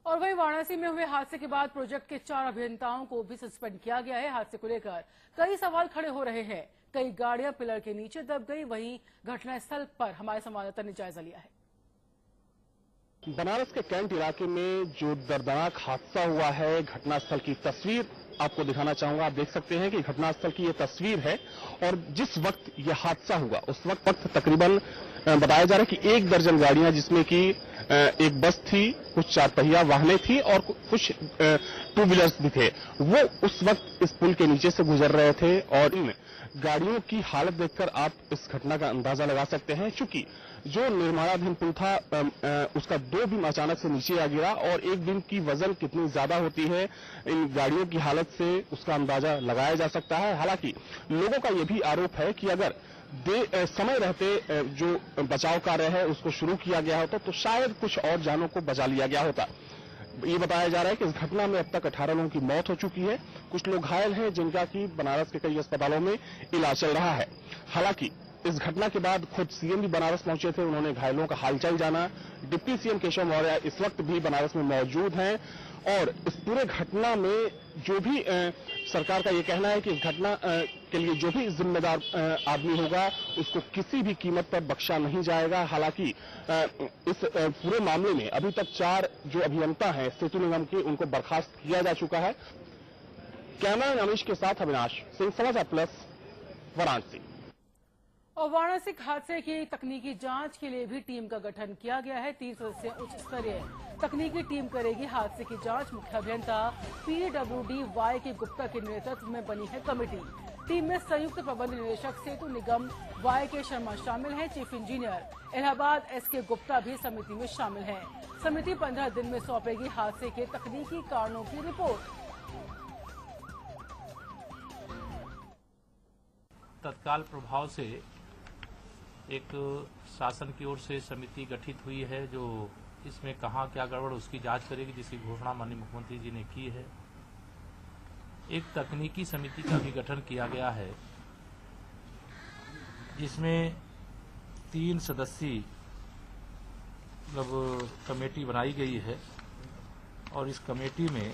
और वहीं वाराणसी में हुए हादसे के बाद प्रोजेक्ट के 4 अभियंताओं को भी सस्पेंड किया गया है। हादसे को लेकर कई सवाल खड़े हो रहे हैं। कई गाड़ियां पिलर के नीचे दब गई। वहीं घटनास्थल पर हमारे संवाददाता ने जायजा लिया है। बनारस के कैंट इलाके में जो दर्दनाक हादसा हुआ है, घटनास्थल की तस्वीर आपको दिखाना चाहूंगा। आप देख सकते हैं कि घटनास्थल की ये तस्वीर है और जिस वक्त ये हादसा हुआ उस वक्त तकरीबन बताया जा रहा है कि 1 दर्जन गाड़ियां, जिसमें कि एक बस थी, कुछ 4 पहिया वाहनें थी और कुछ 2 व्हीलर्स भी थे, वो उस वक्त इस पुल के नीचे से गुजर रहे थे। और इन गाड़ियों की हालत देखकर आप इस घटना का अंदाजा लगा सकते हैं। चूंकि जो निर्माणाधीन पुल था उसका 2 बीम अचानक से नीचे आ गिरा और एक बीम की वजन कितनी ज्यादा होती है, इन गाड़ियों की हालत से उसका अंदाजा लगाया जा सकता है। हालांकि लोगों का यह भी आरोप है कि अगर समय रहते जो बचाव कार्य है उसको शुरू किया गया होता तो शायद कुछ और जानों को बचा लिया गया होता। ये बताया जा रहा है कि इस घटना में अब तक 18 लोगों की मौत हो चुकी है। कुछ लोग घायल हैं, जिनका कि बनारस के कई अस्पतालों में इलाज चल रहा है। हालांकि इस घटना के बाद खुद सीएम भी बनारस पहुंचे थे, उन्होंने घायलों का हालचाल जाना। डिप्टी सीएम केशव मौर्य इस वक्त भी बनारस में मौजूद हैं और इस पूरे घटना में जो भी सरकार का ये कहना है कि इस घटना के लिए जो भी जिम्मेदार आदमी होगा उसको किसी भी कीमत पर बख्शा नहीं जाएगा। हालांकि इस पूरे मामले में अभी तक 4 जो अभियंता हैं सेतु निगम के, उनको बर्खास्त किया जा चुका है। कैमरा अमीश के साथ अविनाश सिंह, समाचार प्लस, वाराणसी। और वाराणसी हादसे की तकनीकी जांच के लिए भी टीम का गठन किया गया है। 3 सदस्यीय उच्च स्तरीय तकनीकी टीम करेगी हादसे की जांच। मुख्य अभियंता PWD वाई के गुप्ता के नेतृत्व में बनी है कमेटी। टीम में संयुक्त प्रबंध निदेशक सेतु निगम वाई के शर्मा शामिल हैं। Chief engineer Allahabad SK Gupta भी समिति में शामिल हैं। समिति 15 दिन में सौंपेगी हादसे के तकनीकी कारणों की रिपोर्ट। तत्काल प्रभाव से एक शासन की ओर से समिति गठित हुई है जो इसमें कहाँ क्या गड़बड़ उसकी जांच करेगी, जिसकी घोषणा माननीय मुख्यमंत्री जी ने की है। एक तकनीकी समिति का भी गठन किया गया है जिसमें 3 सदस्यीय मतलब कमेटी बनाई गई है और इस कमेटी में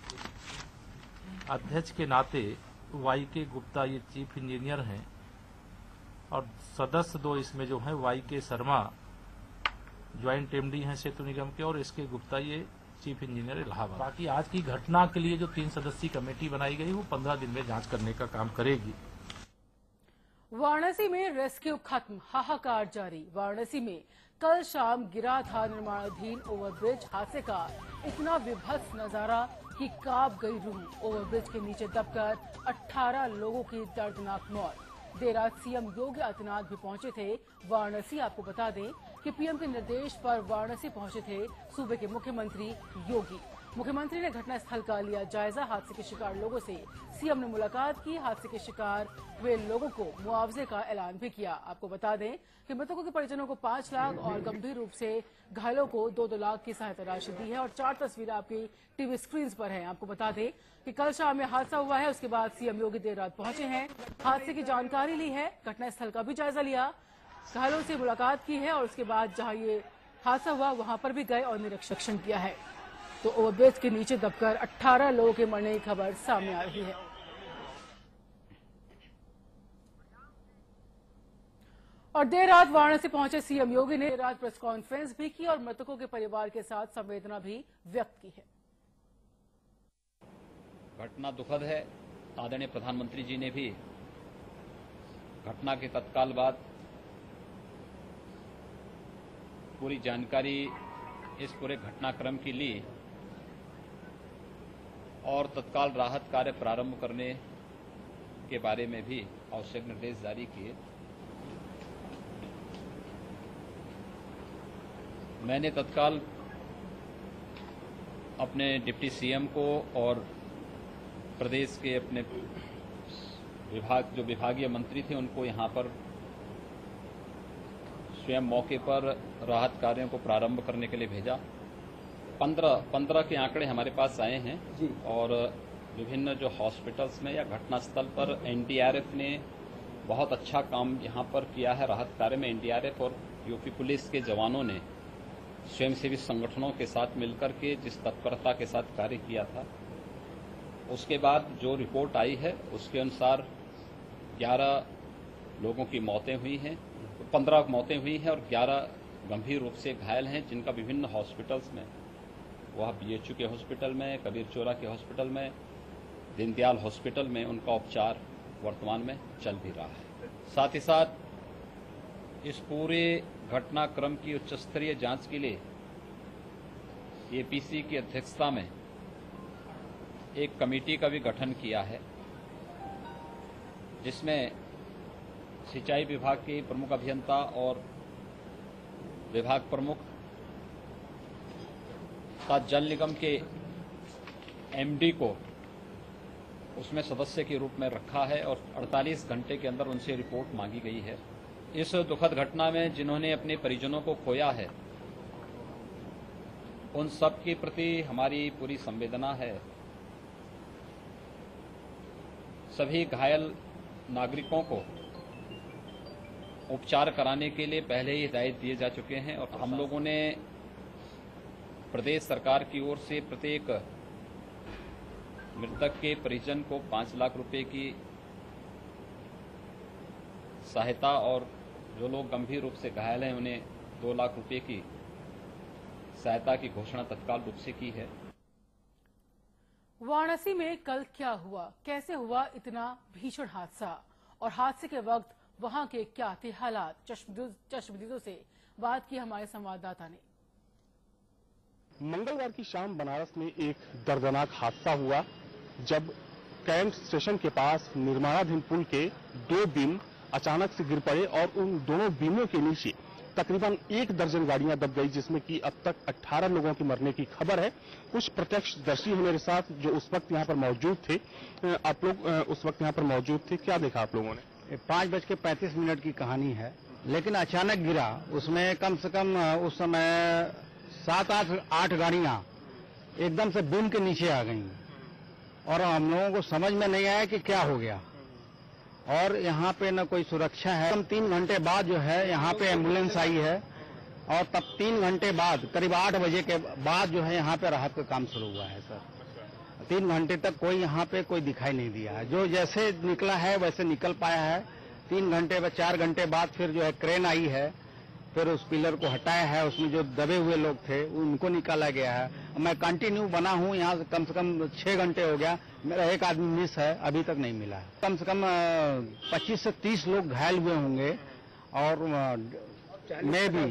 अध्यक्ष के नाते YK गुप्ता ये चीफ इंजीनियर हैं और सदस्य 2 इसमें जो हैं YK शर्मा ज्वाइंट MD हैं सेतु निगम के और SK गुप्ता ये चीफ इंजीनियर इलाहाबाद। बाकी आज की घटना के लिए जो 3 सदस्यीय कमेटी बनाई गई वो 15 दिन में जांच करने का काम करेगी। वाराणसी में रेस्क्यू खत्म, हाहाकार जारी। वाराणसी में कल शाम गिरा था निर्माणाधीन ओवरब्रिज। हादसे का इतना विभत्स नजारा कि कांप गई रूह। ओवरब्रिज के नीचे दबकर 18 लोगों की दर्दनाक मौत। देर रात सीएम योगी आदित्यनाथ भी पहुंचे थे वाराणसी। आपको बता दें कि पीएम के निर्देश पर वाराणसी पहुंचे थे सूबे के मुख्यमंत्री योगी। मुख्यमंत्री ने घटनास्थल का लिया जायजा। हादसे के शिकार लोगों से सीएम ने मुलाकात की। हादसे के शिकार हुए लोगों को मुआवजे का ऐलान भी किया। आपको बता दें कि मृतकों के परिजनों को 5 लाख और गंभीर रूप से घायलों को 2-2 लाख की सहायता राशि दी है। और 4 तस्वीरें आपकी टीवी स्क्रीन पर हैं। आपको बता दें कि कल शाम में हादसा हुआ है, उसके बाद सीएम योगी देर रात पहुंचे हैं, हादसे की जानकारी ली है, घटनास्थल का भी जायजा लिया, घायलों से मुलाकात की है और उसके बाद जहां ये हादसा हुआ वहां पर भी गए और निरीक्षण किया है। तो ओवरब्रिज के नीचे दबकर 18 लोगों के मरने की खबर सामने आ रही है। और देर रात वाराणसी पहुंचे सीएम योगी ने देर रात प्रेस कॉन्फ्रेंस भी की और मृतकों के परिवार के साथ संवेदना भी व्यक्त की है। घटना दुखद है। आदरणीय प्रधानमंत्री जी ने भी घटना के तत्काल बाद पूरी जानकारी इस पूरे घटनाक्रम की ली और तत्काल राहत कार्य प्रारंभ करने के बारे में भी आवश्यक निर्देश जारी किए। मैंने तत्काल अपने डिप्टी सीएम को और प्रदेश के अपने विभागीय मंत्री थे उनको यहां पर स्वयं मौके पर राहत कार्यों को प्रारंभ करने के लिए भेजा। 15 के आंकड़े हमारे पास आए हैं जी। और विभिन्न जो हॉस्पिटल्स में या घटनास्थल पर एनडीआरएफ ने बहुत अच्छा काम यहां पर किया है। राहत कार्य में एनडीआरएफ और यूपी पुलिस के जवानों ने स्वयंसेवी संगठनों के साथ मिलकर के जिस तत्परता के साथ कार्य किया था, उसके बाद जो रिपोर्ट आई है उसके अनुसार 11 लोगों की मौतें हुई हैं, 15 मौतें हुई हैं और 11 गंभीर रूप से घायल हैं, जिनका विभिन्न हॉस्पिटल्स में, वह बीएचयू के हॉस्पिटल में, कबीर चौरा के हॉस्पिटल में, दीनदयाल हॉस्पिटल में उनका उपचार वर्तमान में चल भी रहा है। साथ ही साथ इस पूरे घटनाक्रम की उच्च स्तरीय जांच के लिए एपीसी की अध्यक्षता में एक कमेटी का भी गठन किया है, जिसमें सिंचाई विभाग के प्रमुख अभियंता और विभाग प्रमुख तथा जल निगम के एमडी को उसमें सदस्य के रूप में रखा है और 48 घंटे के अंदर उनसे रिपोर्ट मांगी गई है। इस दुखद घटना में जिन्होंने अपने परिजनों को खोया है, उन सब के प्रति हमारी पूरी संवेदना है। सभी घायल नागरिकों को उपचार कराने के लिए पहले ही हिदायत दिए जा चुके हैं और हम लोगों ने प्रदेश सरकार की ओर से प्रत्येक मृतक के परिजन को 5 लाख रुपए की सहायता और जो लोग गंभीर रूप से घायल हैं उन्हें 2 लाख रुपए की सहायता की घोषणा तत्काल रूप से की है। वाराणसी में कल क्या हुआ, कैसे हुआ इतना भीषण हादसा और हादसे के वक्त वहां के क्या थे हालात, चश्मदीदों से बात की हमारे संवाददाता ने। मंगलवार की शाम बनारस में एक दर्दनाक हादसा हुआ जब कैंट स्टेशन के पास निर्माणाधीन पुल के 2 बीम अचानक से गिर पड़े और उन दोनों बीमों के नीचे तकरीबन 1 दर्जन गाड़ियां दब गई, जिसमें कि अब तक 18 लोगों की मरने की खबर है। कुछ प्रत्यक्षदर्शी मेरे साथ जो उस वक्त यहां पर मौजूद थे, आप लोग उस वक्त यहां पर मौजूद थे, क्या देखा आप लोगों ने? 5:35 की कहानी है, लेकिन अचानक गिरा। उसमें कम से कम उस समय 7-8 गाड़ियां एकदम से बीम के नीचे आ गईं और हम लोगों को समझ में नहीं आया कि क्या हो गया। और यहाँ पे न कोई सुरक्षा है। कम 3 घंटे बाद जो है यहाँ पे एम्बुलेंस आई है और तब 3 घंटे बाद करीब 8 बजे के बाद जो है यहाँ पे राहत का काम शुरू हुआ है सर। 3 घंटे तक कोई यहाँ पे कोई दिखाई नहीं दिया है। जो जैसे निकला है वैसे निकल पाया है। 3 घंटे बाद 4 घंटे बाद फिर जो है क्रेन आई है, फिर उस पिलर को हटाया है, उसमें जो दबे हुए लोग थे उनको निकाला गया है। मैं कंटिन्यू बना हूँ यहाँ से कम 6 घंटे हो गया। मेरा एक आदमी मिस है, अभी तक नहीं मिला है। कम से कम 25 से 30 लोग घायल हुए होंगे और मैं भी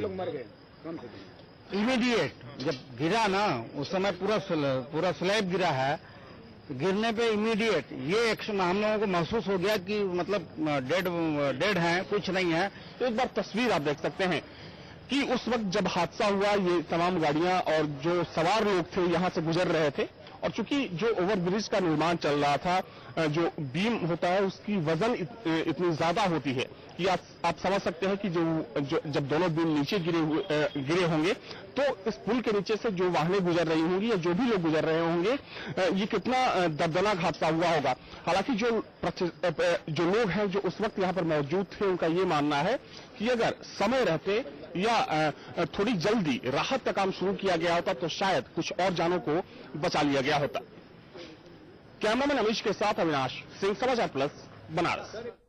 इमीडिएट जब गिरा ना उस समय पूरा स्लैब गिरा है। गिरने पे इमीडिएट ये एक्शन हम लोगों को महसूस हो गया कि मतलब डेड हैं, कुछ नहीं है। तो एक बार तस्वीर आप देख सकते हैं कि उस वक्त जब हादसा हुआ ये तमाम गाड़ियां और जो सवार लोग थे यहां से गुजर रहे थे और चूंकि जो ओवरब्रिज का निर्माण चल रहा था, जो बीम होता है उसकी वजन इतनी ज्यादा होती है कि आप समझ सकते हैं कि जो जब दोनों बीम नीचे गिरे होंगे तो इस पुल के नीचे से जो वाहनें गुजर रही होंगी या जो भी लोग गुजर रहे होंगे, ये कितना दर्दनाक हादसा हुआ होगा। हालांकि जो लोग हैं जो उस वक्त यहाँ पर मौजूद थे उनका ये मानना है कि अगर समय रहते या थोड़ी जल्दी राहत का काम शुरू किया गया होता तो शायद कुछ और जानों को बचा लिया गया होता। कैमरामैन अमीश के साथ अविनाश सिंह, समाचार प्लस, बनारस।